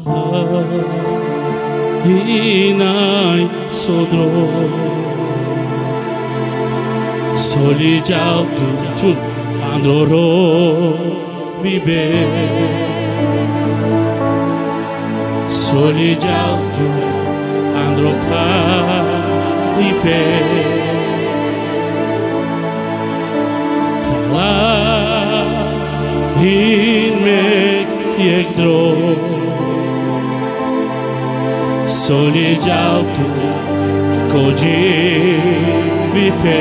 Inai sodro Solijaltu chun androro vibe Solijaltu androka vibe Kala inmek yekdro Solijaltu koji vipe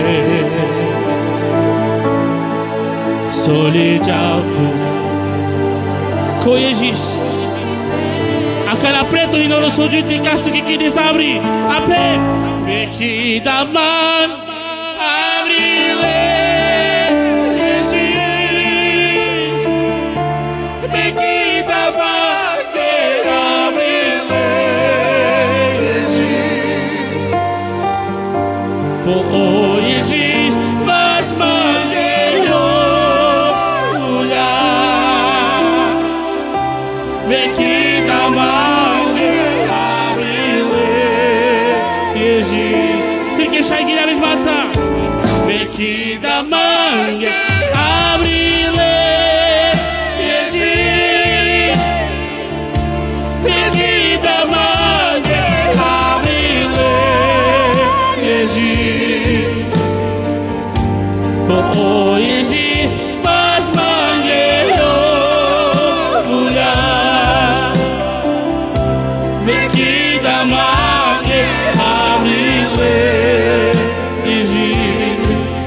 Solijaltu ko Ježíš a kada preto i rozhodujte kažto keď nesabri ape veky daman abrile Ježíš veky daman abrile Ježíš po Ježíš vas mangejo ula veky daman abrile Ježíš Církev Šajgina Vezmáca veky daman abrile Ježíš veky daman abrile Ježíš po Ježíš vás mangejo ula veky daman abrile Ježíš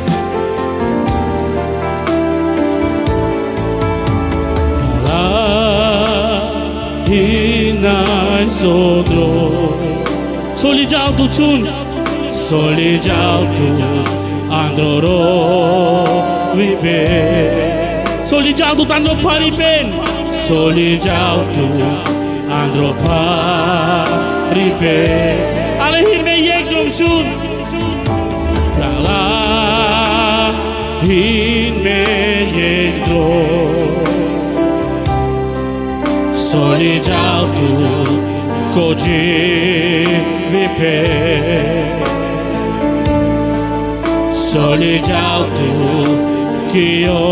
Kala inai sodro Solijaltu chun Solijaltu androro vibe Solijaltu andro paripen Solijaltu andro paripen Alehirme yekdrom shun Kala inme yekdrom Solijaltu koji vipe Solijaltu kio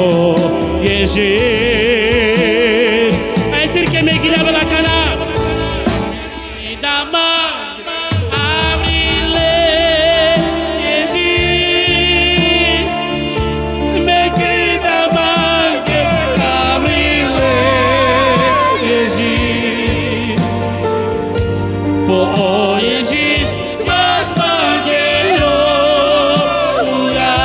Ježíš Aj církev Megila Velakana Daman abrile Ježíš Meky daman abrile Ježíš po Ježíš vás mangejo ula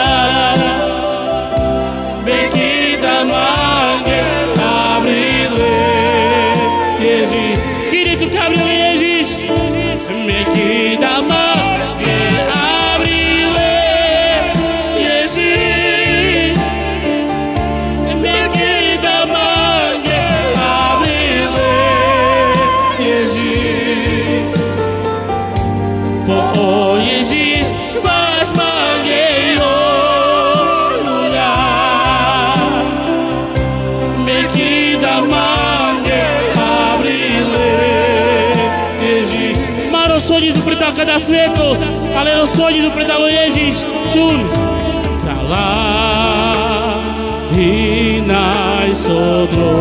Meky daman abrile Ježíš Kiri tu abrile Ježíš Meky daman abrile Ježíš Meky daman abrile Ježíš po Ježíš vás mangejo ula Meky daman abrile Ježíš Má rozhodnú predal kada svetosť ale rozhodnú predalo Ježíš čun Kala inai sodro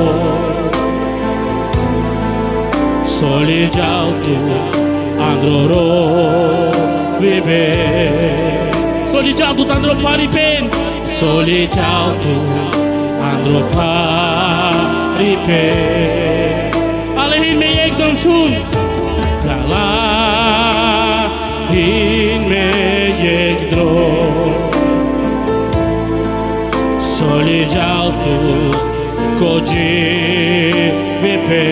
Solijaltu androro vibe Solijaltu andro paripen Solijaltu andro paripen Alehirme yekdrom shun Kala inme yekdrom Solijaltu koji vipe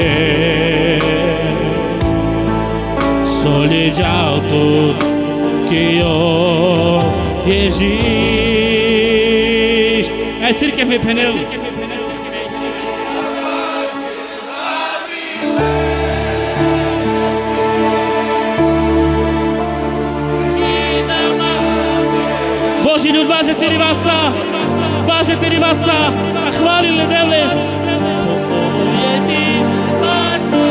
Solijaltu kio Ježíš Aj církev mi penel Boží ľud váže tedy vás a chválil Deles. Ježíš, váš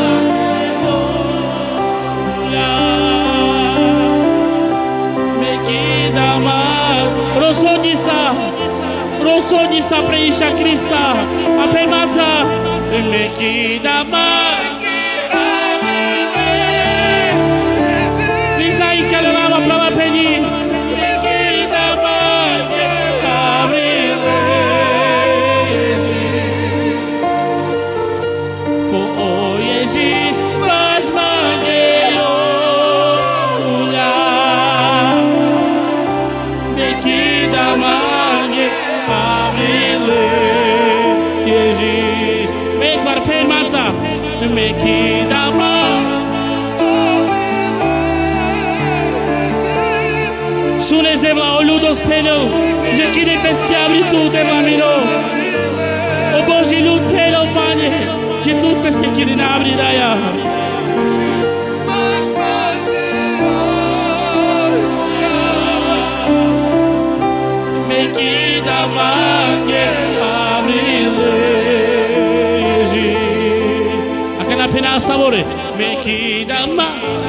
Mekidama. Visna in Kalalama prava peni. Mekidama. Po Jezus was mangeyo ula. Mekidama. Jezus, make maar pen mansa, Mekidama. Sules devla oludos peno, je kide peschiabri tu devla mino. O Boži lud peno Pane, je tu peske kide nabri raya. Mekidama. Pena sabore, Mekidama.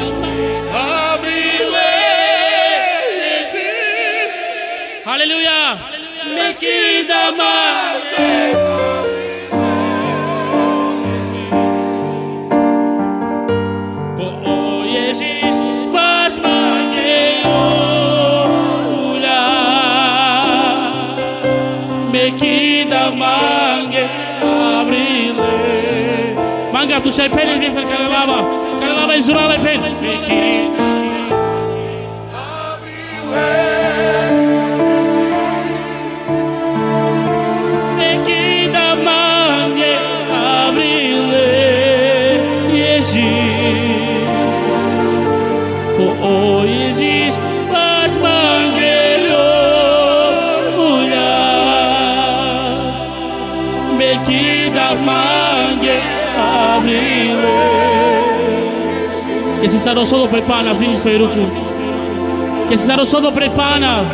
Hallelujah. Mekidama. Po Jezus was mangeyo ula. Mekidama. Manga tu sei pene di per Kalalama Israele pene. Mekidama abrile Jezus. Po Jezus was mangeyo ulas. Mekidama. Che si sarò solo pre pana, fini svoj ruku. Che si sarò solo pre pana.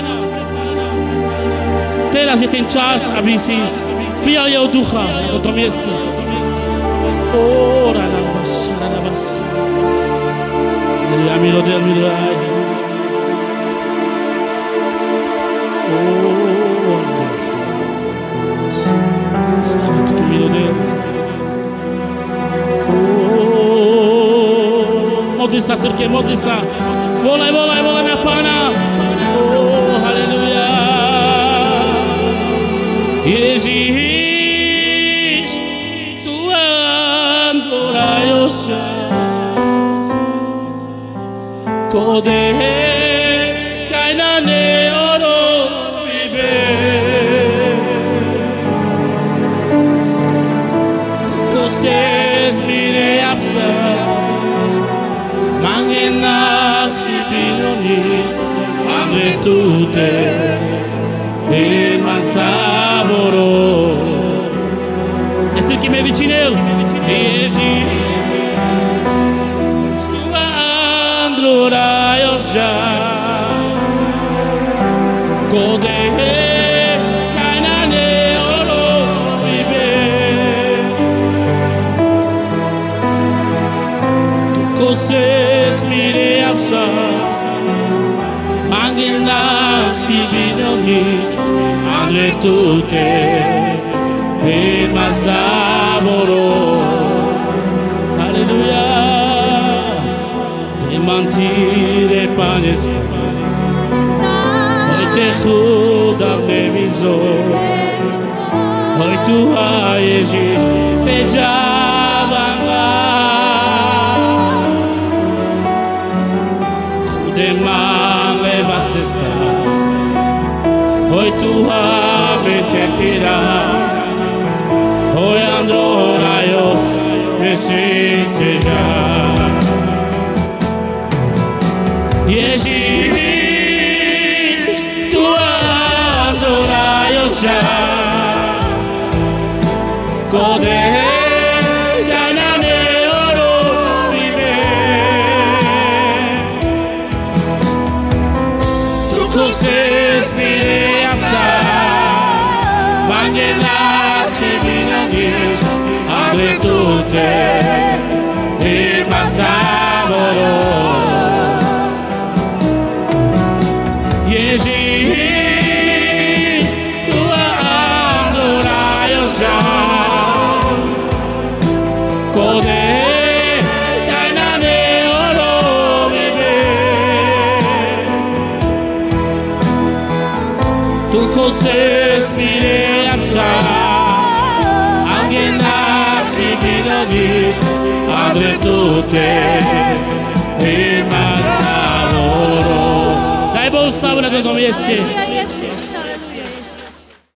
Teraz je ten čas, aby si prijal jeho ducha na toto miesto. Ora na vás. Aleluja, milodel, milodel. Slava tu, milodel. Modli sa, crkve, modli sa. Volaj mňa Pána. Halleluja. Ježíš, tu adorajo sa. Kode kaj na neoro vibe. Ko se zmine apsa. Mangena chybinoni, andre tute, ilman saboro. Essere che mi vicinel, Jezus, tu andro rajosha, kode kainane oro vibe. Tu koses mire apsa, mangena chybinoni, andre tute. E masaboro, alleluia, de mentire panesta, hoy te juda me miso, hoy tu Jezus te javanga, jude man le bastesta, hoy tu me te tira. Hoy andro rayos resiste ya. Jezus, tu andro rayos ya. Kode kanane oro vive. Tu koses mire apsa. Mangena Tu José Spiriazza, anche nasci Milovic, Andre tutte i Mazzavoro. Daj Bohu slavu na tomto mieste.